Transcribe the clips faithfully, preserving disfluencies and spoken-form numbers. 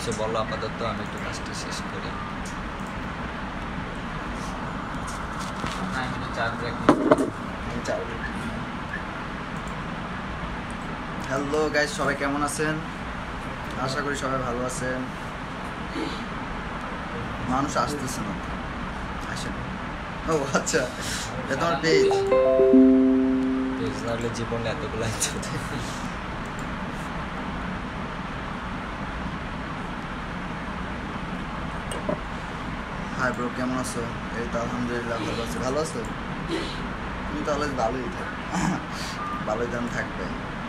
কিছু বলো আপাতত, আমি একটু কাজটা শেষ করি। হ্যালো গাইস, সবাই কেমন আছেন? আশা করি সবাই ভালো আছেন। মানুষ আসতেছে না, আসেন। ও আচ্ছা, এটা তোমার পেজ। পেজ না হলে জীবনে এতগুলো আছে। হাই ব্রো, কেমন আছো? এই তো আলহামদুলিল্লাহ ভালো আছি। ভালো আছো? তুমি তাহলে ভালোই থাকো, ভালোই যেন থাকবে।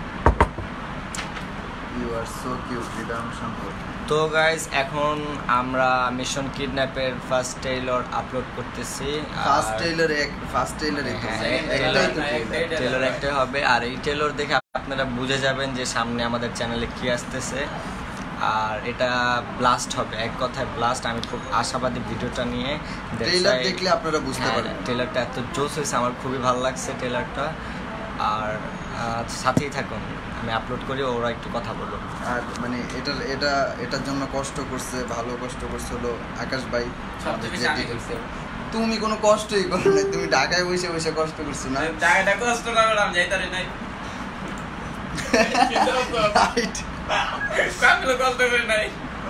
You are so cute, Hridoy সম্পর্ক। তো গাইস, এখন আমরা মিশন কিডন্যাপের ফার্স্ট ট্রেইলার আপলোড করতেছি। ফার্স্ট ট্রেইলার এক ফার্স্ট ট্রেইলার একটাই তো ট্রেইলার একটাই হবে, আর এই ট্রেইলার দেখে আপনারা বুঝে যাবেন যে সামনে আমাদের চ্যানেলে কি আসতেছে। আর এটা ব্লাস্ট হবে, এক কথায় ব্লাস্ট। আমি খুব আশাবাদী ভিডিওটা নিয়ে। ট্রেইলার দেখলে আপনারা বুঝতে পারবেন। ট্রেইলারটা এত জোস হয়েছে, আমার খুবই ভালো লাগছে ট্রেইলারটা। আর সাথেই থাকুন, আমি আপলোড করি, ওরা একটু কথা বলবো। আর মানে এটা এটা এটার জন্য কষ্ট করছে, ভালো কষ্ট করছে হলো আকাশ ভাই। তুমি কোনো কষ্টই করো না, তুমি ঢাকায় বসে বসে কষ্ট করছো না? ঢাকাটা কষ্ট করলাম, যাইতারি নাই। রাইট, কাকলে কষ্ট করে নাই।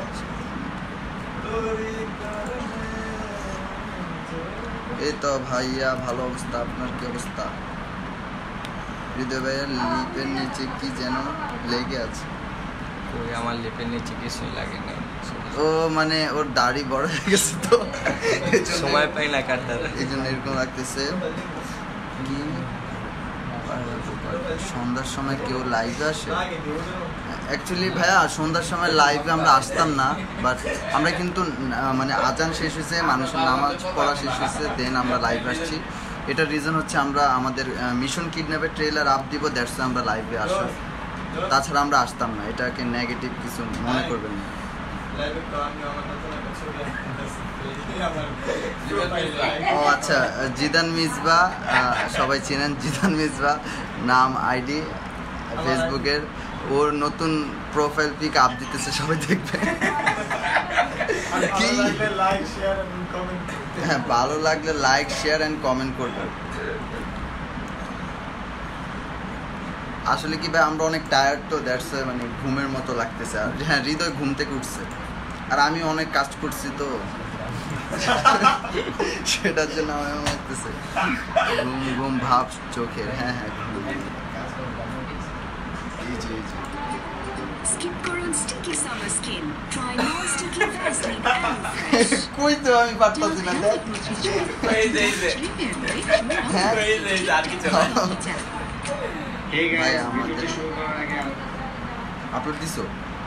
এই তো ভাইয়া, ভালো অবস্থা। আপনার কি অবস্থা? হৃদয় ভাইয়ের লিপের নিচে কি যেন লেগে আছে। ওই আমার লিপের নিচে কিছুই লাগে না। ও মানে ওর দাড়ি বড় হয়ে গেছে তো সময় পাই না কাটার, এই জন্য এরকম লাগতেছে। কি সন্ধ্যার সময় কেউ লাইভে আসে? অ্যাকচুয়ালি ভাইয়া সন্ধ্যার সময় লাইভে আমরা আসতাম না, বাট আমরা কিন্তু মানে আজান শেষ হয়েছে, মানুষের নামাজ পড়া শেষ হয়েছে, দেন আমরা লাইভে আসছি। এটার রিজন হচ্ছে আমরা আমাদের মিশন কিডন্যাপের ট্রেলার আপ দিব, দ্যাটস আমরা লাইভে আসি। তাছাড়া আমরা আসতাম না, এটাকে নেগেটিভ কিছু মনে করবেন না। ও আচ্ছা, জিদান মিসবা, সবাই চেনেন জিদান মিসবা নাম, আইডি ফেসবুকের। ওর নতুন প্রোফাইল পিক আপ দিতেছে, সবাই দেখবে। কি হ্যাঁ, ভালো লাগলে লাইক শেয়ার এন্ড কমেন্ট করবেন। আসলে কি ভাই, আমরা অনেক টায়ার্ড তো, দ্যাটস মানে ঘুমের মতো লাগতেছে। আর হ্যাঁ, হৃদয় ঘুম থেকে উঠছে, আর আমি অনেক কাজ করছি তো সেটার জন্য আমার লাগতেছে ঘুম ঘুম ভাব চোখের। হ্যাঁ হ্যাঁ, কই তো আমি পারতাছি না। ভাই আমাদের আপলোড দিছো?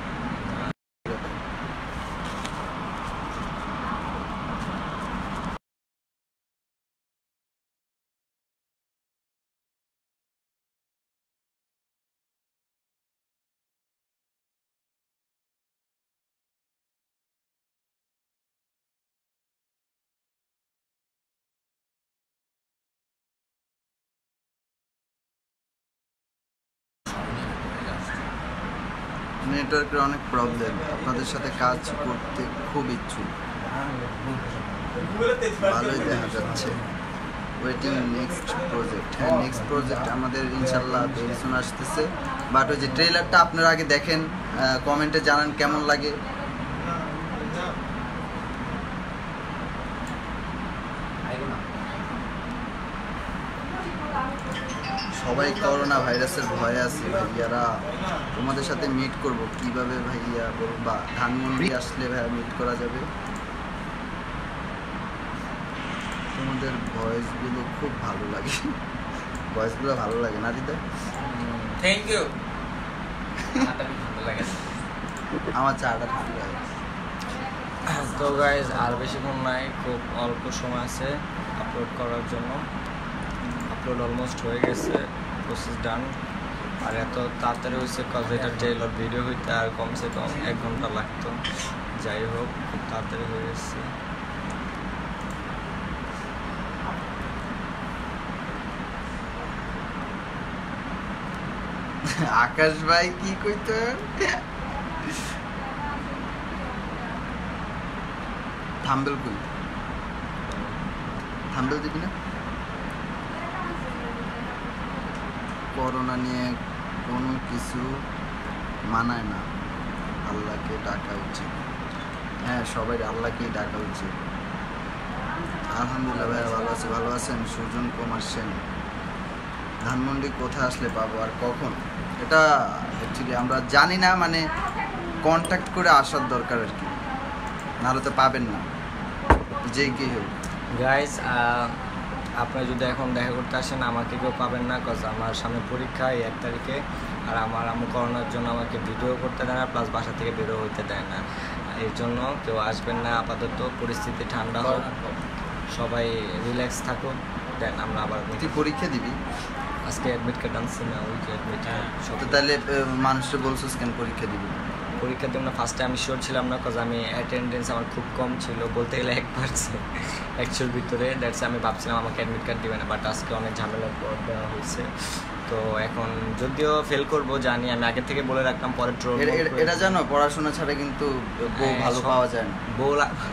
নেটওয়ার্কের অনেক প্রবলেম, আপনাদের সাথে কাজ করতে খুব ইচ্ছুক। ভালোই দেখা যাচ্ছে। Waiting next project. হ্যাঁ, নেক্সট প্রজেক্ট আমাদের ইনশাল্লাহ ভেরি সুন আসতেছে। বাট ওই যে ট্রেলারটা আপনারা আগে দেখেন, কমেন্টে জানান কেমন লাগে। সবাই করোনা ভাইরাসের ভয়ে আছে ভাইয়ারা। তোমাদের সাথে মিট করব কিভাবে ভাইয়া বলবা? ধানমন্ডি আসলে ভাইয়া মিট করা যাবে। তোমাদের ভয়েসগুলো খুব ভালো লাগে, ভয়েসগুলো ভালো লাগে না হৃদয়? Thank you. আমার চাটা ঠান্ডা লাগে। তো গাইজ, আর বেশিক্ষণ নাই, খুব অল্প সময় আছে আপলোড করার জন্য। আপলোড অলমোস্ট হয়ে গেছে, প্রসেস ডান। আর এত তাড়াতাড়ি হয়েছে কজ এটা ট্রেলার ভিডিও হইতে আর কমসে কম এক ঘন্টা লাগতো। যাই হোক, খুব তাড়াতাড়ি হয়ে গেছে। আকাশ ভাই কি কইতো? থাম্বেল কই থাম্বেল দিবি না করোনা নিয়ে কোনো কিছু মানায় না আল্লাহকে ডাকা উচিত হ্যাঁ সবাই আল্লাহকেই ডাকা উচিত আলহামদুলিল্লাহ ভাইয়া ভালো আছে ভালো আছেন সুজন কুমার সেন ধানমন্ডি কোথায় আসলে পাবো আর কখন এটা অ্যাকচুয়ালি আমরা জানি না মানে কন্ট্যাক্ট করে আসার দরকার আর কি নাহলে তো পাবেন না যে কি হোক গাইজ আপনি যদি এখন দেখা করতে আসেন আমাকে কেউ পাবেন না কজ আমার সামনে পরীক্ষা এই এক তারিখে আর আমার আম্মু করোনার জন্য আমাকে ভিডিও করতে দেয় না প্লাস বাসা থেকে বেরো হইতে দেয় না এর জন্য কেউ আসবেন না আপাতত পরিস্থিতি ঠান্ডা হোক সবাই রিল্যাক্স থাকুক দেন আমরা আবার তুই পরীক্ষা দিবি আজকে অ্যাডমিট কার্ড আনছি না ওই যে অ্যাডমিট সব তো তাহলে মানুষটা বলছিস কেন পরীক্ষা দিবি পরীক্ষার জন্য ফার্স্টে আমি শিওর ছিলাম না কজ আমি অ্যাটেন্ডেন্স আমার খুব কম ছিল বলতে গেলে এক পার্সেন্ট একশোর ভিতরে দ্যাটস আমি ভাবছিলাম আমাকে অ্যাডমিট কার্ড দিবে না বাট আজকে অনেক ঝামেলার পর দেওয়া হয়েছে তো এখন যদিও ফেল করবো জানি আমি আগে থেকে বলে রাখলাম পরে ট্রোল এটা জানো পড়াশোনা ছাড়া কিন্তু বউ ভালো পাওয়া যায় না বউ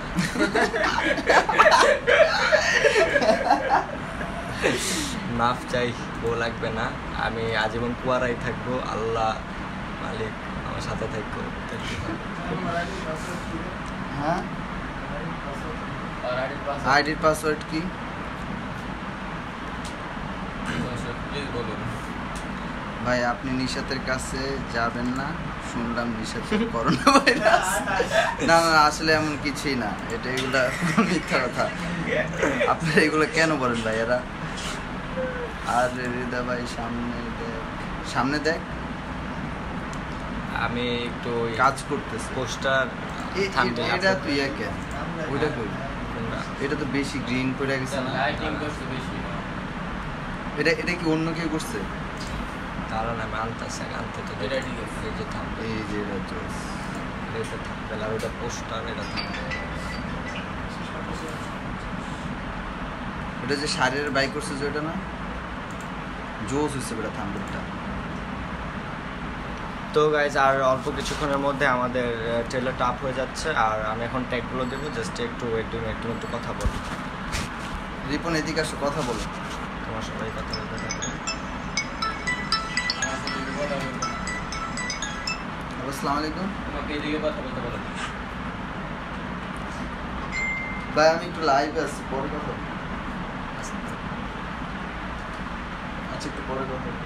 মাফ চাই বউ লাগবে না আমি আজীবন কুয়ারাই থাকবো আল্লাহ মালিক আমার সাথে থাকবো হ্যাঁ আইডির পাসওয়ার্ড কি প্লিজ বলুন ভাই আপনি নিশাতের কাছে যাবেন না শুনলাম নিশাতের করোনা ভাইরাস না না আসলে এমন কিছুই না এটা এগুলা মিথ্যা কথা আপনারা এগুলো কেন বলেন ভাই এরা আর হৃদা ভাই সামনে দেখ সামনে দেখ আমি একটু কাজ করতেছি পোস্টার এটা তুই কেন ওইটা কই এটা তো বেশি গ্রিন করে গেছে না লাইটিং করতে বেশি এটা এটা কি অন্য কেউ করছে কারণ আমি আনতেছি আনতে তো এটা ঠিক আছে। এই যে থামবে এই যে এটা জোস এটা থামবে আর ওটা পোস্টার এটা থামবে ওটা যে শাড়ির বাই করছে যে ওটা না জোস হচ্ছে ওটা থাম্বটা তো গাইজ আর অল্প কিছুক্ষণের মধ্যে আমাদের ট্রেলারটা আপ হয়ে যাচ্ছে আর আমি এখন ট্যাগগুলো দেবো জাস্ট একটু একটু একটু একটু কথা বলি রিপন এদিকে আসো কথা বলো তোমার সবাই কথা বলতে থাকবে আসসালামু আলাইকুম তোমাকে এদিকে কথা বলতে বলো ভাই আমি একটু লাইভে আছি পরে কথা বলবো। আচ্ছা একটু পরে কথা বলবো।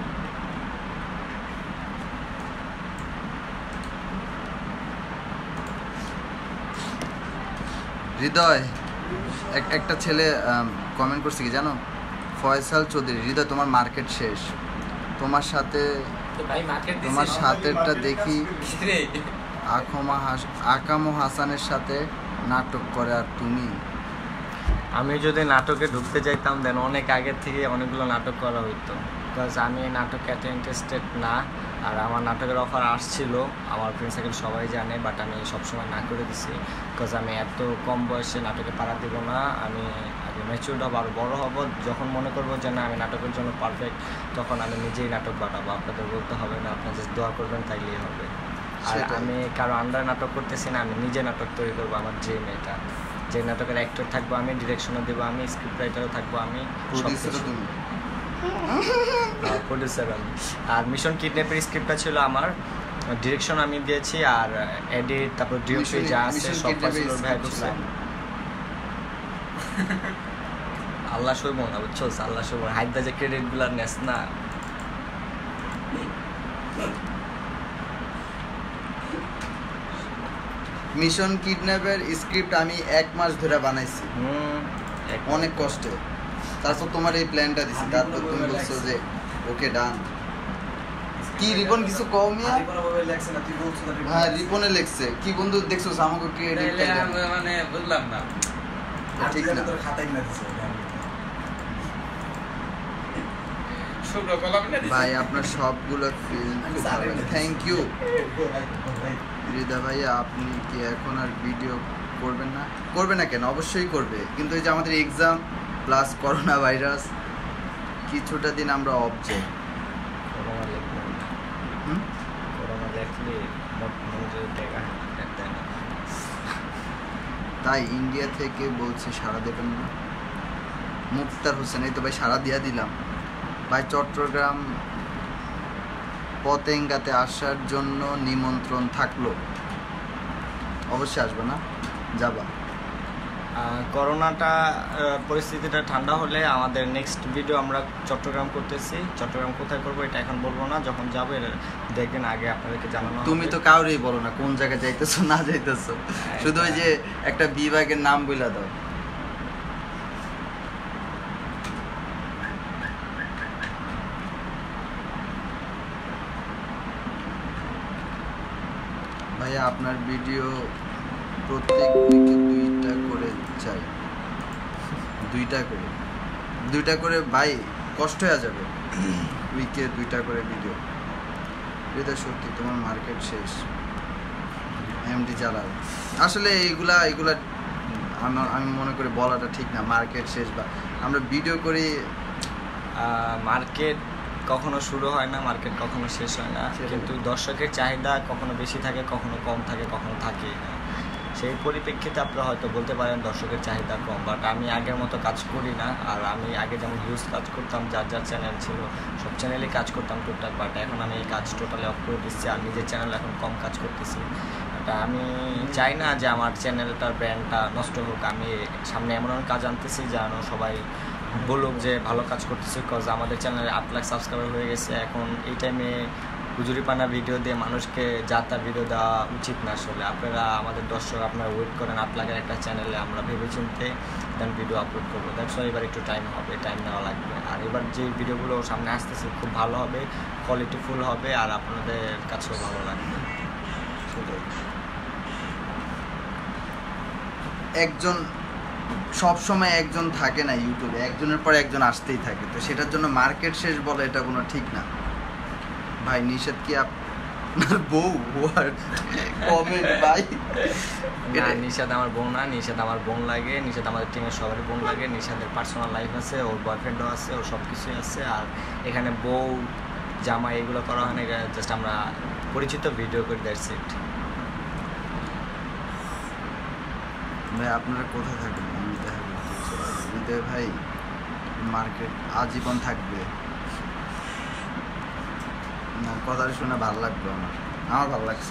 হৃদয় এক- একটা ছেলে কমেন্ট করছে কি জানো ফয়সাল চৌধুরী হৃদয় তোমার মার্কেট শেষ তোমার সাথে তো ভাই মার্কেট দিছি তোমার সাথেরটা দেখি রে আকমা হাস আকামো হাসানের সাথে নাটক করে আর তুমি আমি যদি নাটকে ঢুকতে চাইতাম দেন অনেক আগের থেকে অনেকগুলো নাটক করা হইতো বিকজ আমি নাটকে এত ইন্টারেস্টেড না আর আমার নাটকের অফার আসছিল আমার ফ্রেন্ড সার্কেল সবাই জানে বাট আমি সবসময় না করে দিছি বিকজ আমি এত কম বয়সে নাটকে পাড়া দিব না আমি আগে ম্যাচিউরড হব আর বড়ো হব যখন মনে করবো যে না আমি নাটকের জন্য পারফেক্ট তখন আমি নিজেই নাটক বানাবো আপনাদের বলতে হবে না আপনার জাস্ট দোয়া করবেন তাইলেই হবে আর সেটাই। আমি কারো আন্ডার নাটক করতেছি না আমি নিজে নাটক তৈরি করবো আমার ড্রিম এটা যে নাটকের অ্যাক্টর থাকবো আমি ডিরেকশনও দেবো আমি স্ক্রিপ্ট রাইটারও থাকবো আমি প্রডিউসারও তুমি প্রডিউসার আমি আর মিশন কিডন্যাপের স্ক্রিপ্টটা ছিল আমার ডিরেকশন আমি দিয়েছি আর এডিট তারপর ডিওপি যা আছে সব ফাসিল ওর ভাই করছে আল্লাহ শোবো না বুঝছো আল্লাহ শোবো হাইদা যে ক্রেডিটগুলো নেস না মিশন কিডন্যাপের স্ক্রিপ্ট আমি এক মাস ধরে বানাইছি হুম এক- অনেক কষ্টে তারপর তোমার এই প্ল্যানটা দিছি তারপর তুমি বলছো যে ওকে ডান কি রিপন কিছু কম হ্যাঁ রিপনে লেখছে কি বন্ধু দেখছো আমাকে ক্রেডিট তাইলে আমি মানে বুঝলাম না ঠিক না শুভ্র কলম না দিছি ভাই আপনার সবগুলো ফিল্ম খুব ভালো লাগে থ্যাংক ইউ হৃদা ভাইয়া আপনি কি এখন আর ভিডিও করবেন না করবে না কেন অবশ্যই করবে কিন্তু এই যে আমাদের এক্সাম প্লাস করোনা ভাইরাস কিছুটা দিন আমরা অফ যাই করোনা লিখবো না। হুম? করোনা লিখলে মোট মনোযোগ দেখা দেয় না তাই ইন্ডিয়া থেকে বলছি সাড়া দেবেন না। মুক্তার হোসেন, এই তো ভাই সাড়া দিয়া দিলাম ভাই। চট্টগ্রাম পতেঙ্গাতে আসার জন্য নিমন্ত্রণ থাকলো, অবশ্যই আসবে না? যাবা? করোনাটা পরিস্থিতিটা ঠান্ডা হলে আমাদের নেক্সট ভিডিও আমরা চট্টগ্রাম করতেছি। চট্টগ্রাম কোথায় করবো এটা এখন বলবো না, যখন যাবো দেখবেন আগে আপনাদেরকে জানানো। তুমি তো কাউরেই বলো না কোন জায়গায় যাইতেছো না যাইতেছো, শুধু ওই যে একটা বিভাগের নাম বইলা দাও। ভাইয়া আপনার ভিডিও প্রত্যেক উইকে দুইটা করে চাই। দুইটা করে দুইটা করে ভাই কষ্ট হয়ে যাবে, উইকে দুইটা করে ভিডিও। এটা সত্যি তোমার মার্কেট শেষ, এমডি চালাও। আসলে এইগুলা এইগুলা আমার আমি মনে করি বলাটা ঠিক না, মার্কেট শেষ বা আমরা ভিডিও করি। মার্কেট কখনো শুরু হয় না, মার্কেট কখনো শেষ হয় না, কিন্তু দর্শকের চাহিদা কখনো বেশি থাকে, কখনো কম থাকে, কখনো থাকে না। সেই পরিপ্রেক্ষিতে আপনারা হয়তো বলতে পারেন দর্শকের চাহিদা কম, বাট আমি আগের মতো কাজ করি না। আর আমি আগে যেমন হিউজ কাজ করতাম, যার যার চ্যানেল ছিল সব চ্যানেলেই কাজ করতাম টুকটাক, বাট এখন আমি এই কাজ টোটালি অফ করে দিচ্ছি। আর নিজের চ্যানেল এখন কম কাজ করতেছি। আমি চাই না যে আমার চ্যানেলটার ব্র্যান্ডটা নষ্ট হোক। আমি সামনে এমন এমন কাজ আনতেছি যেন সবাই বলুক যে ভালো কাজ করতেছি, বিকজ আমাদের চ্যানেলে আট লাখ সাবস্ক্রাইবার হয়ে গেছে। এখন এই টাইমে হুজুরিপানা ভিডিও দিয়ে মানুষকে যা তা ভিডিও দেওয়া উচিত না। আসলে আপনারা আমাদের দর্শক, আপনারা ওয়েট করেন আট লাখের একটা চ্যানেলে আমরা ভেবে চিনতে দেন ভিডিও আপলোড করবো। দ্যাটস ওয়াই এবার একটু টাইম হবে, টাইম নেওয়া লাগবে। আর এবার যে ভিডিওগুলো সামনে আসতেছে খুব ভালো হবে, কোয়ালিটিফুল হবে, আর আপনাদের কাছেও ভালো লাগবে। একজন সব সময় একজন থাকে না ইউটিউবে, একজনের পর একজন আসতেই থাকে, তো সেটার জন্য মার্কেট শেষ বলে এটা কোনো ঠিক না ভাই। নিষেধ কি আপনার বউ? কমেন্ট ভাই। না, নিষাদ আমার বোন না, নিষাদ আমার বোন লাগে। নিষাদ আমাদের টিমের সবারই বোন লাগে। নিষাদের পার্সোনাল লাইফ আছে, ওর বয়ফ্রেন্ডও আছে, ওর সব কিছুই আছে। আর এখানে বউ জামা এগুলো করা হয় না, জাস্ট আমরা পরিচিত ভিডিও করি, দ্যাটস ইট। ভাই আপনারা কোথায় থাকেন? আমি দেখা করতে ভাই মার্কেট আজীবন থাকবে না। কথাটা শুনে ভালো লাগবে আমার, আমার ভালো লাগছে।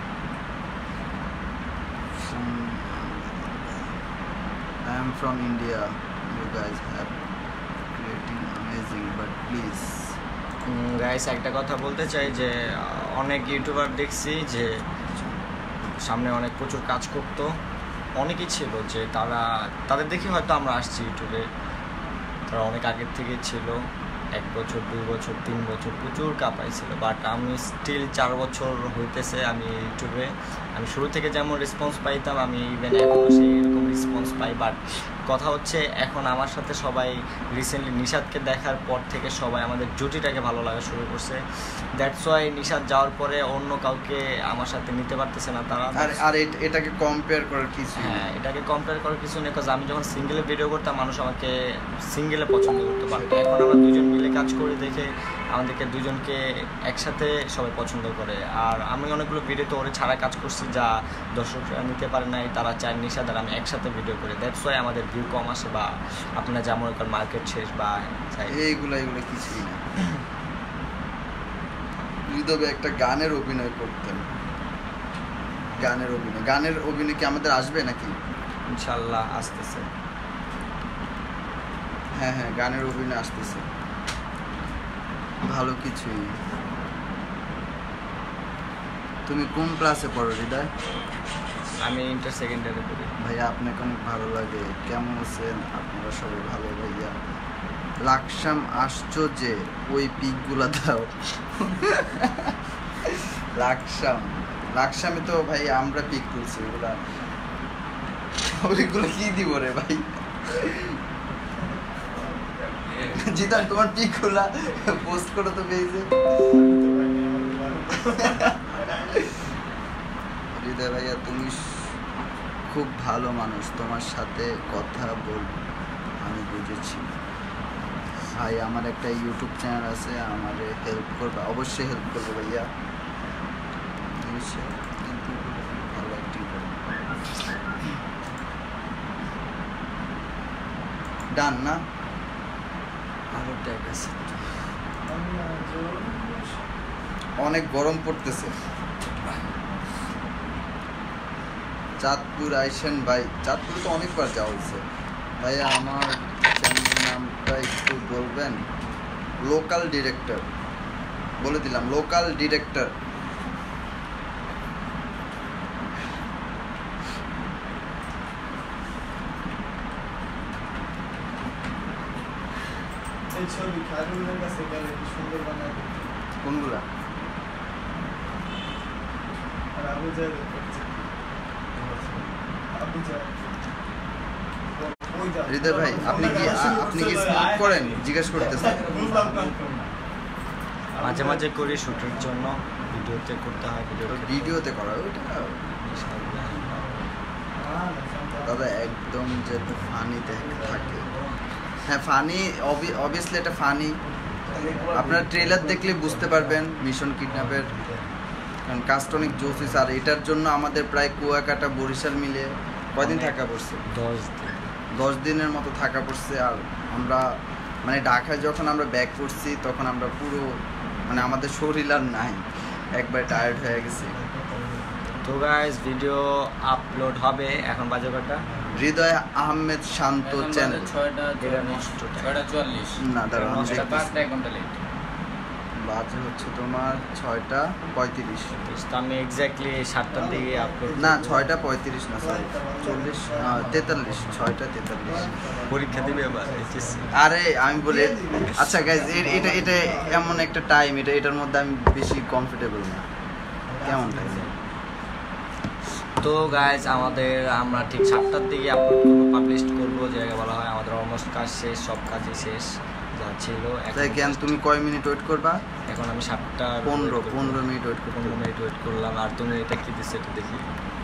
I am from India. You guys have creating amazing, but please. Guys একটা কথা বলতে চাই যে অনেক ইউটিউবার দেখছি যে সামনে অনেক প্রচুর কাজ করতো, অনেকেই ছিল যে তারা তাদের দেখে হয়তো আমরা আসছি ইউটিউবে। তারা অনেক আগের থেকে ছিল, এক বছর দুই বছর তিন বছর প্রচুর কাঁপাইছিল। বাট আমি স্টিল চার বছর হইতেছে আমি ইউটিউবে। আমি শুরু থেকে যেমন রেসপন্স পাইতাম, আমি ইভেন এখনও সেই রকম রেসপন্স পাই। বাট কথা হচ্ছে এখন আমার সাথে সবাই রিসেন্টলি নিষাদকে দেখার পর থেকে সবাই আমাদের জুটিটাকে ভালো লাগা শুরু করছে। দ্যাটস ওয়াই নিষাদ যাওয়ার পরে অন্য কাউকে আমার সাথে নিতে পারতেছে না তারা। আর আর এটাকে কম্পেয়ার করার কিছু, হ্যাঁ এটাকে কম্পেয়ার করার কিছু নেই, বিকজ আমি যখন সিঙ্গেলে ভিডিও করতাম মানুষ আমাকে সিঙ্গেলে পছন্দ করতে পারতো। এখন আমরা দুজন মিলে কাজ করি দেখে আমাদেরকে দুজনকে একসাথে সবাই পছন্দ করে। আর আমি অনেকগুলো ভিডিওতে ওরে ছাড়া কাজ করছি যা দর্শকরা নিতে পারে নাই, তারা চায় নিষাদ আর আমি একসাথে ভিডিও করি। দ্যাটস ওয়াই আমাদের ভিউ কম আসে বা আপনারা যেমন একটা মার্কেট শেষ বা এইগুলো এইগুলো কিছুই না। হৃদয়ে একটা গানের অভিনয় করতেন, গানের অভিনয় গানের অভিনয় কি আমাদের আসবে নাকি? ইনশাল্লাহ আসতেছে। হ্যাঁ হ্যাঁ গানের অভিনয় আসতেছে, ভালো কিছুই। তুমি কোন ক্লাসে পড়ো হৃদয়? আমি ইন্টার সেকেন্ড ইয়ারে পড়ি। ভাইয়া আপনাকে অনেক ভালো লাগে, কেমন আছেন? আপনারা সবাই ভালো ভাইয়া। লাকসাম আসছো যে ওই পিকগুলা দাও। লাকসাম লাকসামে তো ভাই আমরা পিক তুলছি, ওগুলা ওইগুলো কি দিব রে ভাই? জিতান তোমার পিকগুলা পোস্ট করো তো পেয়েছে। হৃদয় ভাইয়া তুমি খুব ভালো মানুষ, তোমার সাথে কথা বল আমি বুঝেছি। ভাই আমার একটা ইউটিউব চ্যানেল আছে, আমার হেল্প করবে, অবশ্যই হেল্প করবো ভাইয়া। ভালো অ্যাক্টিং করবে। ডান না? আরো ট্যাগ আছে। অনেক গরম পড়তেছে। চাঁদপুর আইসেন ভাই, চাঁদপুর তো অনেকবার যাওয়া হয়েছে ভাইয়া। আমার চ্যানেলের নামটা একটু বলবেন? লোকাল ডিরেক্টর বলে দিলাম, লোকাল ডিরেক্টর। কোনগুলা? হৃদয় ভাই আপনি কি আপনি কি স্মোক করেন জিজ্ঞেস করতেছেন? মাঝে মাঝে করি শুটের জন্য, ভিডিওতে করতে হয়। ভিডিও ভিডিওতে করা ওইটা দাদা একদম যেটা ফানি থাকে। হ্যাঁ ফানি, অবভিয়াসলি এটা ফানি। আপনারা ট্রেলার দেখলে বুঝতে পারবেন মিশন কিডন্যাপের, কারণ কাজটা অনেক জোস হয়েছে। আর এটার জন্য আমাদের প্রায় কুয়াকাটা বরিশাল মিলে কয়দিন থাকা পড়ছে? দশ দিন দশ দিনের মতো থাকা পড়ছে। আর আমরা মানে ঢাকায় যখন আমরা ব্যাক করছি তখন আমরা পুরো মানে আমাদের শরীর আর নাই, একবার টায়ার্ড হয়ে গেছি। তো গাইস ভিডিও আপলোড হবে এখন বাজে কটা? হৃদয় আহমেদ শান্ত চ্যানেল। ছয়টা চুয়াল্লিশ না দাঁড়াও আমি দশটা দেখতেছি। পাঁচটা এক ঘন্টা লেট। বাজে হচ্ছে তোমার ছয়টা পঁয়ত্রিশ। তো আমি এক্স্যাক্টলি সাতটার দিকে আপলোড। না ছয়টা পঁয়ত্রিশ না, সরি চল্লিশ তেতাল্লিশ, ছয়টা তেতাল্লিশ। পরীক্ষা দিবে এবার এইচএসসি। আরে আমি বলি আচ্ছা গাইজ, এটা এটা এমন একটা টাইম, এটা এটার মধ্যে আমি বেশি কমফোর্টেবল না। কেমন টাইম? তো গাইজ আমাদের আমরা ঠিক সাতটার দিকে আপলোড করবো, পাবলিশ করবো। জায়গা বলা হয় আমাদের অলমোস্ট কাজ শেষ, সব কাজই শেষ যা ছিল। তাই কেন তুমি কয় মিনিট ওয়েট করবা? এখন আমি সাতটা পনেরো পনেরো মিনিট ওয়েট করবো। পনেরো মিনিট ওয়েট করলাম। আর তুমি এটা কি দিচ্ছে এটা দেখি।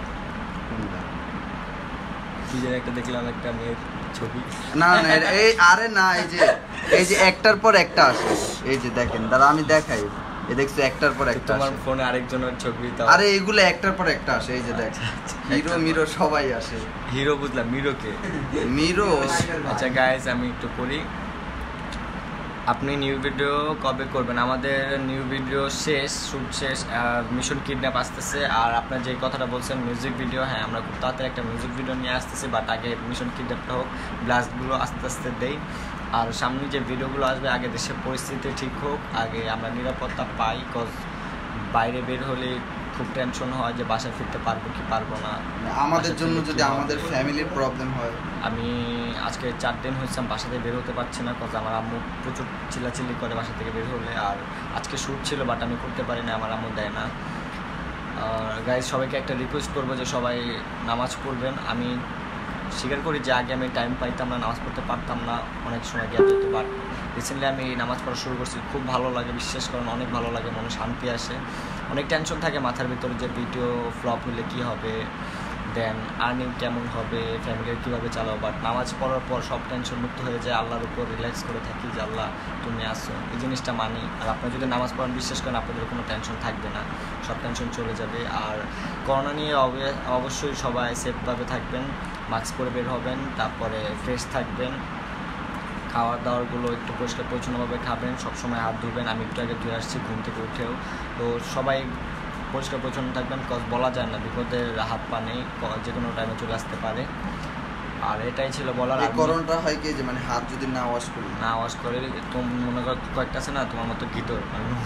কি যেন একটা দেখলাম, একটা মেয়ের ছবি। না না এই আরে না, এই যে এই যে একটার পর একটা আসে, এই যে দেখেন দাঁড়া আমি দেখাই, এই দেখছো একটার পর একটা তোমার আসে। ফোনে আরেকজনের ছবি। আরে এগুলো একটার পর একটা আসে, এই যে দেখ হিরো মিরো সবাই আসে। হিরো বুঝলাম, মিরো কে? মিরো। আচ্ছা গাইজ আমি একটু করি। আপনি নিউ ভিডিও কবে করবেন? আমাদের নিউ ভিডিও শেষ, শ্যুট শেষ, মিশন কিডন্যাপ আসতেছে। আর আপনার যে কথাটা বলছেন মিউজিক ভিডিও, হ্যাঁ আমরা খুব তাড়াতাড়ি একটা মিউজিক ভিডিও নিয়ে আসতেছি। বাট আগে মিশন কিডন্যাপটা হোক, ব্লাস্টগুলো আস্তে আস্তে দেই। আর সামনে যে ভিডিওগুলো আসবে আগে দেশের পরিস্থিতি ঠিক হোক, আগে আমরা নিরাপত্তা পাই। কজ বাইরে বের হলে খুব টেনশন হয় যে বাসায় ফিরতে পারবো কি পারবো না। আমাদের জন্য যদি আমাদের ফ্যামিলির প্রবলেম হয়। আমি আজকে চার দিন হয়েছে আমি বাসা থেকে বের হতে পারছি না, কজ আমার আম্মু প্রচুর চিল্লাচিল্লি করে বাসা থেকে বের হলে। আর আজকে শ্যুট ছিল বাট আমি করতে পারি না, আমার আম্মু দেয় না। গাইজ সবাইকে একটা রিকোয়েস্ট করবো যে সবাই নামাজ পড়বেন। আমি স্বীকার করি যে আগে আমি টাইম পাইতাম না, নামাজ পড়তে পারতাম না, অনেক সময় গ্যাপ যেত। বাট রিসেন্টলি আমি নামাজ পড়া শুরু করছি, খুব ভালো লাগে, বিশ্বাস করেন অনেক ভালো লাগে, মনে শান্তি আসে। অনেক টেনশন থাকে মাথার ভিতরে যে ভিডিও ফ্লপ হলে কী হবে, দেন আর্নিং কেমন হবে, ফ্যামিলির কীভাবে চালাও। বাট নামাজ পড়ার পর সব টেনশন মুক্ত হয়ে যায়, আল্লাহর উপর রিল্যাক্স করে থাকি যে আল্লাহ তুমি আসো, এই জিনিসটা মানি। আর আপনারা যদি নামাজ পড়েন বিশ্বাস করেন আপনাদের কোনো টেনশন থাকবে না, সব টেনশন চলে যাবে। আর করোনা নিয়ে অবশ্যই সবাই সেফভাবে থাকবেন, মাস্ক পরে বের হবেন, তারপরে ফ্রেশ থাকবেন, খাওয়ার দাওয়ারগুলো একটু পরিষ্কার পরিচ্ছন্নভাবে খাবেন, সবসময় হাত ধুবেন। আমি একটু আগে ধুয়ে আসছি ঘুম থেকে উঠেও। তো সবাই পরিষ্কার পরিচ্ছন্ন থাকবেন, কজ বলা যায় না বিপদের হাত পা নেই, যে কোনো টাইমে চলে আসতে পারে। আর এটাই ছিল বলার। এই করোনাটা হয় কি যে মানে হাত যদি না ওয়াশ করি, না ওয়াশ করে তো মনে করো কয়েকটা আছে না তোমার মতো গিতর,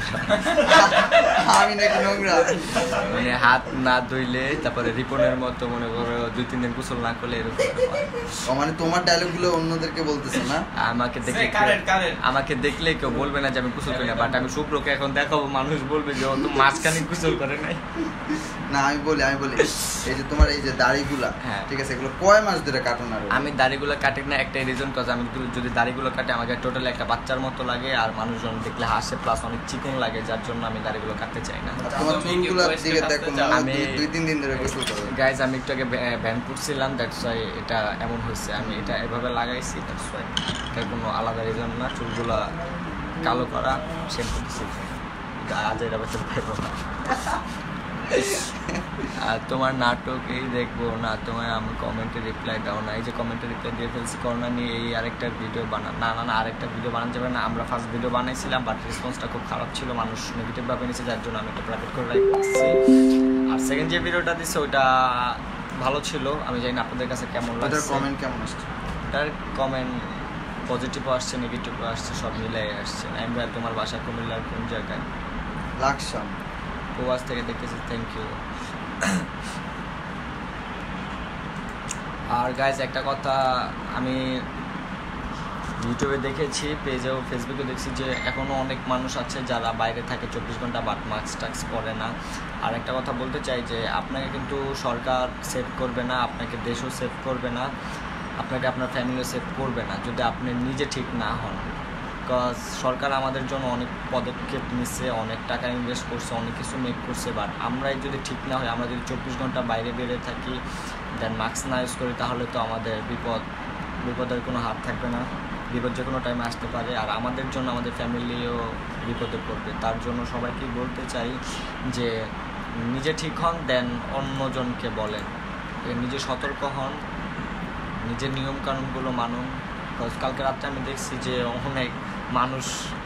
আমি নাকি নোংরা, মানে হাত না ধুইলে তারপরে রিপনের মতো মনে করো দুই তিন দিন গোসল না করলে এরকম। মানে তোমার ডায়লগগুলো অন্যদেরকে বলতেছে না? আমাকে দেখলে আমাকে দেখলে কেউ বলবে না যে আমি গোসল করি না, বাট আমি শুভ্রকে এখন দেখাবো, মানুষ বলবে যে ও তো মাঝখানে গোসল করে নাই। না আমি বলি আমি বলি এই যে তোমার এই যে দাড়িগুলা, হ্যাঁ ঠিক আছে, এগুলো কয় মাস ধরে কাটো না? আমি দাড়িগুলো কাটি না একটাই রিজন, কজ আমি যদি দাড়িগুলো কাটে আমাকে টোটালি একটা বাচ্চার মতো লাগে, আর মানুষজন দেখলে হাসে, প্লাস অনেক চিকন লাগে, যার জন্য আমি দাড়িগুলো কাটতে চাই না। তোমার চুলগুলোর দিকে দেখো, আমি দুই তিন দিন ধরে গোসল করি। গাইজ আমি একটু আগে ভ্যান করছিলাম, দ্যাটস ওয়াই এটা এমন হয়েছে। আমি এটা এভাবে লাগাইছি, দ্যাটস ওয়াই, এটার কোনো আলাদা রিজন না। চুলগুলো কালো করা শ্যাম্পু দিচ্ছি, আজ এটা বছর পাইব না। আর তোমার নাটকেই দেখবো না, তোমার আমি কমেন্টে রিপ্লাই দাও না। এই যে কমেন্টে রিপ্লাই দিয়ে ফেলছি করোনা নিয়ে, এই আরেকটা ভিডিও বানা না না না আরেকটা ভিডিও বানানো যাবে না। আমরা ফার্স্ট ভিডিও বানাইছিলাম বাট রেসপন্সটা খুব খারাপ ছিল, মানুষ নেগেটিভভাবে নিয়েছে, যার জন্য আমি একটা প্রাইভেট করে রাখছি। আর সেকেন্ড যে ভিডিওটা দিচ্ছে ওইটা ভালো ছিল, আমি জানি না আপনাদের কাছে কেমন লাগছে। কমেন্ট কেমন আসছে? ওটার কমেন্ট পজিটিভও আসছে, নেগেটিভও আসছে, সব মিলাই আসছে। আমি ভাই তোমার বাসা কুমিল্লার কোন জায়গায়? লাকসাম। প্রবাস থেকে দেখতেছি, থ্যাংক ইউ। আর গাইজ একটা কথা আমি ইউটিউবে দেখেছি, পেজেও ফেসবুকে দেখছি যে এখনও অনেক মানুষ আছে যারা বাইরে থাকে চব্বিশ ঘন্টা বাট মাস্ক টাক্স পরে না। আর একটা কথা বলতে চাই যে আপনাকে কিন্তু সরকার সেভ করবে না, আপনাকে দেশও সেভ করবে না, আপনাকে আপনার ফ্যামিলিও সেভ করবে না যদি আপনি নিজে ঠিক না হন। বিকজ সরকার আমাদের জন্য অনেক পদক্ষেপ নিচ্ছে, অনেক টাকা ইনভেস্ট করছে, অনেক কিছু মেক করছে, বাট আমরাই যদি ঠিক না হই, আমরা যদি চব্বিশ ঘন্টা বাইরে বেরিয়ে থাকি, দেন মাস্ক না ইউজ করি, তাহলে তো আমাদের বিপদ বিপদের কোনো হাত থাকবে না। বিপদ যে কোনো টাইমে আসতে পারে, আর আমাদের জন্য আমাদের ফ্যামিলিও বিপদে পড়বে। তার জন্য সবাইকে বলতে চাই যে নিজে ঠিক হন, দেন অন্যজনকে বলেন, নিজে সতর্ক হন, নিজের নিয়মকানুনগুলো মানুন। কালকে রাত্রে আমি দেখছি যে অনেক মানুষ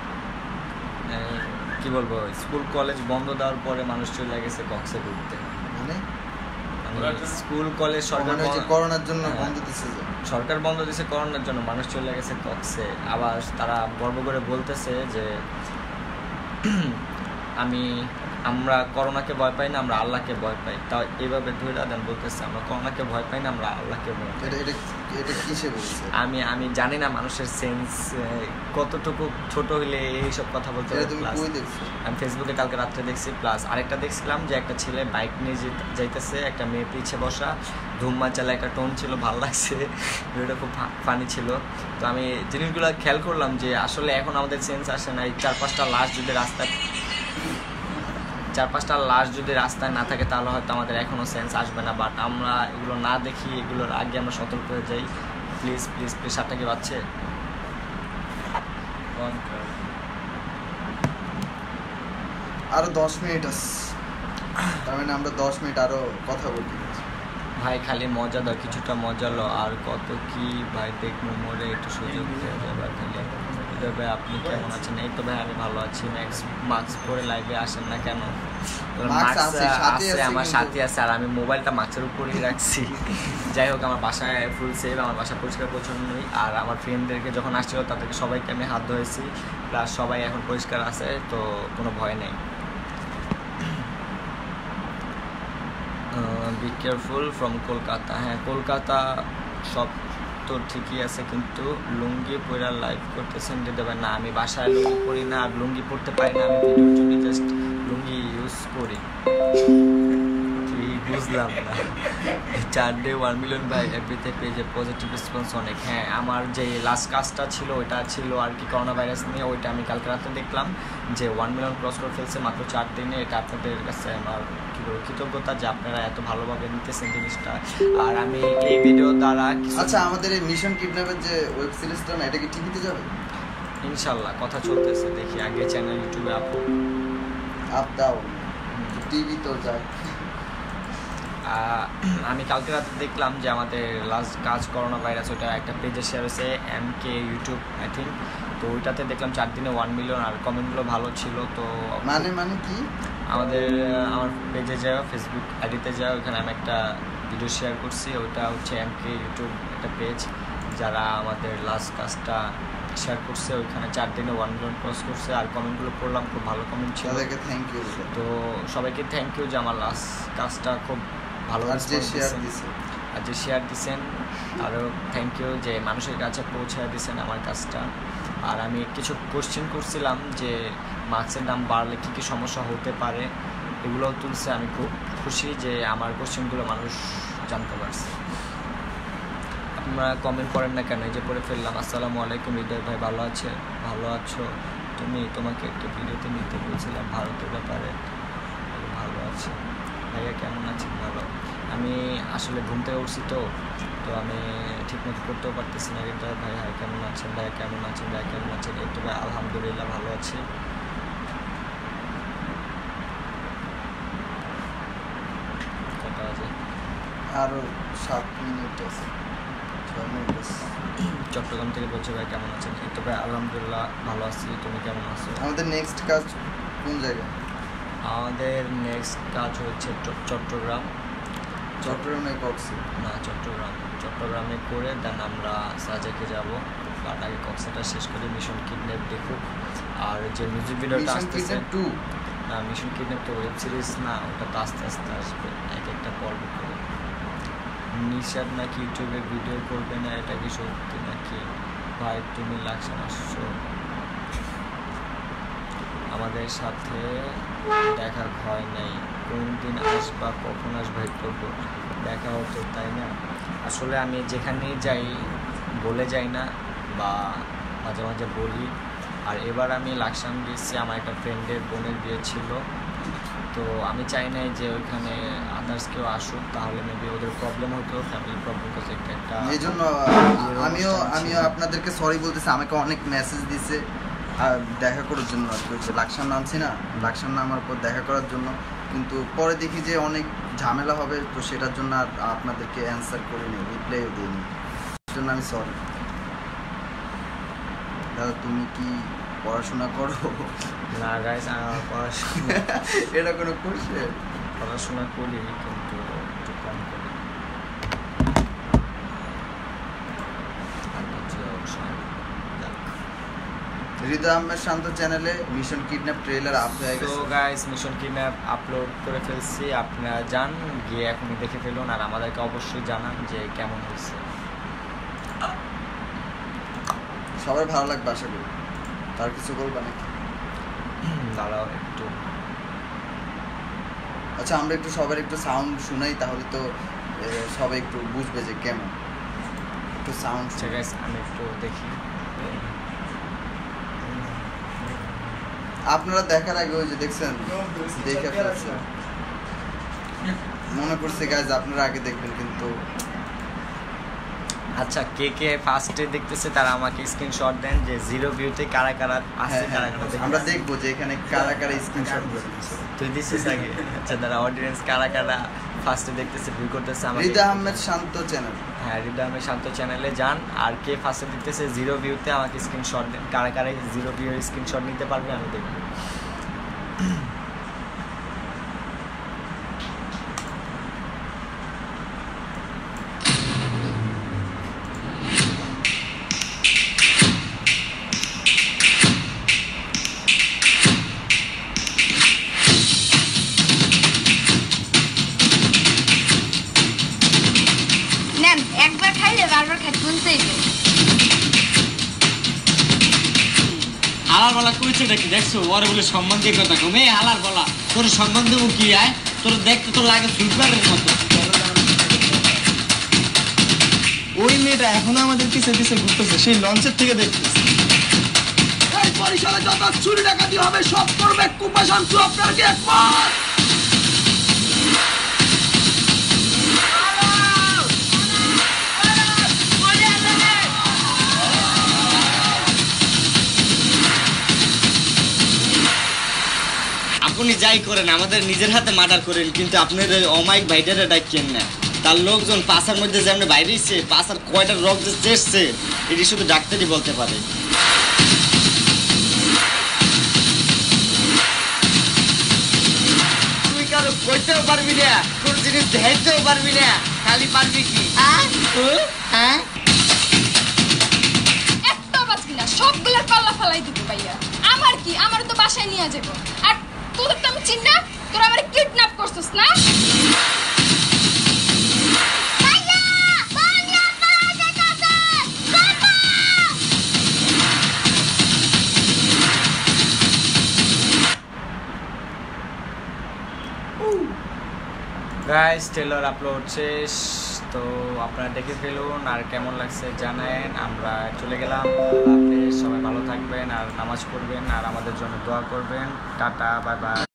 কি বলবো, স্কুল কলেজ বন্ধ দেওয়ার পরে মানুষ চলে গেছে কক্সে ঘুরতে। মানে স্কুল কলেজ সরকার করোনার জন্য বন্ধ দিচ্ছে, সরকার বন্ধ দিচ্ছে করোনার জন্য, মানুষ চলে গেছে কক্সে। আবার তারা গর্ব করে বলতেছে যে আমি আমরা করোনাকে ভয় পাই না, আমরা আল্লাহকে ভয় পাই। তাও এইভাবে ধরে দেন বলতেছে আমরা করোনাকে ভয় পাই না, আমরা আল্লাহকে ভয় পাই। আমি আমি জানি না মানুষের সেন্স কতটুকু ছোট হলে এইসব কথা বলতে পারে। আমি ফেসবুকে কালকে রাত্রে দেখছি, প্লাস আরেকটা দেখছিলাম যে একটা ছেলে বাইক নিয়ে যাইতেছে, একটা মেয়ে পিছিয়ে বসা, ধুম্মা চালা, একটা টোন ছিল, ভালো লাগছে, ভিডিওটা খুব ফানি ছিল। তো আমি জিনিসগুলো খেয়াল করলাম যে আসলে এখন আমাদের সেন্স আসে না। এই চার পাঁচটা লাশ যদি রাস্তায় চার পাঁচটা লাশ যদি রাস্তায় না থাকে তাহলে হয়তো আমাদের এখনও সেন্স আসবে না, বাট আমরা এগুলো না দেখি, এগুলোর আগে আমরা সতর্ক হয়ে যাই। প্লিজ প্লিজ প্লিজ সাতটা কি বাজছে? আরো দশ মিনিট আছে, তার মানে আমরা দশ মিনিট আরো কথা বলতে। ভাই খালি মজা দাও, কিছুটা মজা লো, আর কত কি ভাই দেখবো মোড়ে, একটু সুযোগ দেওয়া যাবে খালি। ভাই আপনি কেমন আছেন? এই তো ভাই আমি ভালো আছি। মাস্ক পরে লাইভে আসেন না কেন? মাস্ক আছে, আমার সাথে আছে, আর আমি মোবাইলটা মাস্কের উপরেই রাখছি। যাই হোক, আমার বাসায় ফুল সেভ, আমার বাসা পরিষ্কার পরিচ্ছন্নই। আর আমার ফ্রেন্ডদেরকে যখন আসছিল তাদেরকে সবাইকে আমি হাত ধরেছি, প্লাস সবাই এখন পরিষ্কার আছে, তো কোনো ভয় নেই। Be careful from Kolkata. হ্যাঁ, কলকাতা সব তো ঠিকই আছে, কিন্তু লুঙ্গি পরে লাইভ করতেছেন দিতে পারেন না। আমি বাসায় লুঙ্গি পরি না, আর লুঙ্গি পরতে পারি না, আমি ভিডিওর জন্য জাস্ট লুঙ্গি ইউজ করি। বুঝলাম না। চার ডে ওয়ান মিলিয়ন ভাই এফবিতে পেজে পজিটিভ রেসপন্স অনেক। হ্যাঁ, আমার যে লাস্ট কাজটা ছিল ওইটা ছিল আর কি করোনা ভাইরাস নিয়ে, ওইটা আমি কালকে রাতে দেখলাম যে ওয়ান মিলিয়ন ক্রস করে ফেলছে মাত্র চার দিনে। এটা আপনাদের কাছে আমার কী বলবো কৃতজ্ঞতা যে আপনারা এত ভালোভাবে নিতেছেন জিনিসটা। আর আমি এই ভিডিও দ্বারা আচ্ছা, আমাদের এই মিশন কিডন্যাপের যে ওয়েব সিরিজটা না, এটা কি টিভিতে যাবে? ইনশাল্লাহ কথা চলতেছে, দেখি আগে চ্যানেল ইউটিউবে আপ আপ দাও, টিভি তো যায়। আমি কালকে রাতে দেখলাম যে আমাদের লাস্ট কাজ করোনা ভাইরাস, ওইটা একটা পেজে শেয়ার হয়েছে M K YouTube I think. তো ওইটাতে দেখলাম চার দিনে ওয়ান মিলিয়ন, আর কমেন্টগুলো ভালো ছিল। তো মানে মানে কি আমাদের আমার পেজে যাও, ফেসবুক আইডিতে যাও, ওইখানে আমি একটা ভিডিও শেয়ার করছি, ওইটা হচ্ছে এম কে ইউটিউব একটা পেজ, যারা আমাদের লাস্ট কাজটা শেয়ার করছে, ওইখানে চার দিনে ওয়ান মিলিয়ন ক্রস করছে। আর কমেন্টগুলো পড়লাম, খুব ভালো কমেন্ট ছিল, থ্যাংক ইউ। তো সবাইকে থ্যাংক ইউ যে আমার লাস্ট কাজটা খুব ভালো দিচ্ছেন, আর যে শেয়ার দিচ্ছেন আরও থ্যাংক ইউ যে মানুষের কাছে পৌঁছে দিচ্ছেন আমার কাজটা। আর আমি কিছু কোশ্চেন করছিলাম যে মাস্কের দাম বাড়লে কী কী সমস্যা হতে পারে, এগুলোও তুলছে। আমি খুব খুশি যে আমার কোশ্চেনগুলো মানুষ জানতে পারছে। আপনারা কমেন্ট করেন না কেন? এই যে পড়ে ফেললাম। আসসালামু আলাইকুম হৃদয় ভাই, ভালো আছে? ভালো আছো তুমি? তোমাকে একটা ভিডিওতে নিতে বলছিলাম ভারতের ব্যাপারে। ভালো আছে ভাইয়া, কেমন আছেন? ভালো। আমি আসলে ঘুম থেকে উঠছি তো তো আমি ঠিকমতো করতেও পারতেছি না। কিন্তু ভাই হাই কেমন আছেন? ভাইয়া কেমন আছেন? ভাইয়া কেমন আছেন? এই তো ভাই আলহামদুলিল্লাহ ভালো আছি। আরো সাত মিনিট আছে, ছয় মিনিট আছে। চট্টগ্রাম থেকে বলছি ভাই কেমন আছেন? এই তো ভাই আলহামদুলিল্লাহ ভালো আছি, তুমি কেমন আছো? আমাদের নেক্সট কাজ কোন জায়গায়? আমাদের নেক্সট কাজ হচ্ছে চ- চট্টগ্রাম চট্টগ্রামে কক্সে। না চট্টগ্রাম চট্টগ্রামে করে দেন আমরা সাজেকে যাব, বাট আগে কক্সটা শেষ করি। মিশন কিডন্যাপ দেখুক। আর যে মিউজিক ভিডিওটা মিশন আসতেছে কিডন্যাপ টু। না, মিশন কিডন্যাপ তো ওয়েব সিরিজ না, ওটা তো আস্তে আস্তে আসবে এক একটা পর্ব করে। নিশাদ নাকি ইউটিউবে ভিডিও করবে না, এটা কি সত্যি নাকি? ভাই তুমি লাকসাম আসছো, আমাদের সাথে দেখা হয় নাই, কোন দিন আসবা, কখন আসবা একটু দেখা হতো, তাই না? আসলে আমি যেখানেই যাই বলে যাই না, বা মাঝে মাঝে বলি। আর এবার আমি লাকসাম গেছি, আমার একটা ফ্রেন্ডের বোনের বিয়ে ছিল, তো আমি চাই নাই যে ওইখানে আদার্স কেউ আসুক, তাহলে মেবি ওদের প্রবলেম হতো, ফ্যামিলি প্রবলেম হতো একটা একটা এই জন্য আমিও আমিও আপনাদেরকে সরি বলতেছি। আমাকে অনেক মেসেজ দিছে আর দেখা করার জন্য, আর কি হচ্ছে লাকসাম নামছি না, লাকসাম নামার পর দেখা করার জন্য, কিন্তু পরে দেখি যে অনেক ঝামেলা হবে, তো সেটার জন্য আর আপনাদেরকে অ্যান্সার করিনি, রিপ্লাইও দিইনি। সেই জন্য আমি সরি। দাদা তুমি কি পড়াশোনা করো? না গাইস, আমার পড়াশোনা এটা কোনো কোশ্চেন? পড়াশোনা করি কিন্তু একটু কম করি। আর কিছু অবশ্য যাক। হৃদয় আহমেদ শান্ত চ্যানেলে মিশন কিডন্যাপ ট্রেলার আপ হয়ে তো গেছে। গাইস, মিশন কিডন্যাপ আপলোড করে ফেলছি, আপনারা যান গিয়ে এখনই দেখে ফেলুন, আর আমাদেরকে অবশ্যই জানান যে কেমন হয়েছে। সবার ভালো লাগবে আশা করি। তার কিছু বলবা নাকি? দাঁড়াও একটু। আচ্ছা আমরা একটু সবার একটু সাউন্ড শুনাই, তাহলে তো এ, সবাই একটু বুঝবে যে কেমন। একটু সাউন্ড আচ্ছা গাইস, আমি একটু দেখি। আপনারা দেখার আগে ওই যে দেখছেন, দেখে ফেলছেন। মনে করছে গাইজ আপনারা আগে দেখবেন, কিন্তু আচ্ছা, কে কে ফার্স্টে দেখতেছে তারা আমাকে স্ক্রিনশট দেন যে জিরো ভিউতে কারা কারা আছে, হ্যাঁ, কারা হ্যাঁ, কারা দেখতেছে। আমরা দেখবো যে এখানে কারা কারা স্ক্রিনশট দিচ্ছে। তুই দিছিস আগে? আচ্ছা তারা অডিয়েন্স কারা কারা ফার্স্টে দেখতেছে, ভিউ করতেছে আমাকে। হৃদয় আহমেদ শান্ত চ্যানেল। হ্যাঁ, হৃদয় আহমেদ শান্ত চ্যানেলে যান, আর কে ফার্স্টে দেখতেছে জিরো ভিউতে আমাকে স্ক্রিনশট দেন, কারা কারা জিরো ভিউ স্ক্রিনশট নিতে পারবে আমি দেখবো। নেন, একবার খাইলে বারবার খাইতে মন চাইবে। হালার বলা কইছে নাকি দেখছো? ওরে বলে সম্মান দিয়ে কথা কমে হালার বলা, তোর সম্মান দেবো কি? আয় তোর দেখতে তোর লাগে সুইপারের মতো। ওই মেয়েটা এখনো আমাদের পিছে পিছে ঘুরতেছে, সেই লঞ্চের থেকে দেখতেছে। এই পরিসরে যত চুরি ডাকাতি হবে সব করবে কুপা শামসু, আপনার কি একমত? আপনি যাই করেন আমাদের নিজের হাতে মার্ডার করেন, কিন্তু আপনার ওই অমাইক ভাইটারে ডাকেন না। তার লোকজন পাশার মধ্যে যে আপনি বাইরেছে, পাশার কয়টা রক যে চেষ্ছে এটি শুধু ডাক্তারই বলতে পারে। তুই কারো কইতেও পারবি না, কোন জিনিস দেখাইতেও পারবি না, খালি পারবি কি? হ্যাঁ, একটা বাঁচবি না, সবগুলোর পাল্লা ফালাই দিব ভাইয়া। আমার কি, আমার তো বাসায় নিয়ে যাবো। আর তোদের তো আমি চিনি না, তোরা আমার কিডন্যাপ করছিস না? ভাইয়া, ভাইয়া, ভাইয়া, কাছে, বাবা! গাইস, ট্রেলার আপলোড শেষ, তো আপনারা দেখে ফেলুন, আর কেমন লাগছে জানেন। আমরা চলে গেলাম, আপনি সবাই ভালো থাকবেন আর নামাজ পড়বেন আর আমাদের জন্য দোয়া করবেন। Tata, bye by.